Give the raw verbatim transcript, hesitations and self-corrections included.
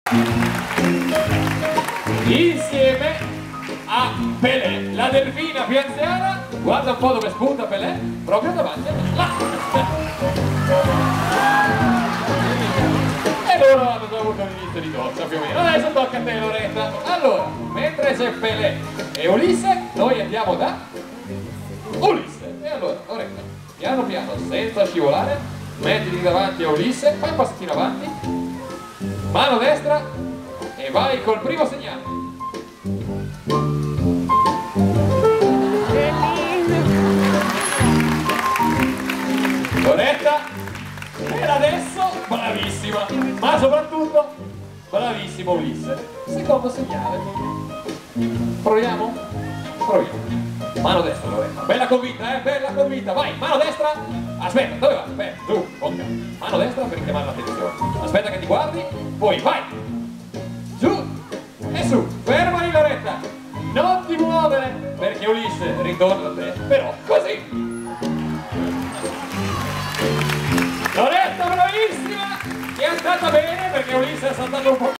insieme a Pelé. La delfina più anziana, guarda un po' dove spunta Pelé, proprio davanti a me. Là. E loro hanno già avuto l'inizio di doccia più o meno. Adesso tocca a te, Loretta. Allora, mentre c'è Pelé e Ulisse, noi andiamo da Ulisse. E allora, Loretta, piano piano, senza scivolare, mettiti davanti a Ulisse, fai un passettino avanti, mano destra e vai col primo segnale. Loretta, per adesso bravissima, ma soprattutto bravissimo Ulisse. Secondo segnale. Proviamo? Proviamo. Mano destra, Loretta, bella convinta, eh, bella convinta, vai, mano destra, aspetta, dove vai? Aspetta, giù, con calma, mano destra per richiamare l'attenzione, aspetta che ti guardi, poi vai, giù e su, fermati Loretta, non ti muovere, perché Ulisse ritorna a te, però così. Loretta bravissima, è andata bene perché Ulisse è saltato un po'.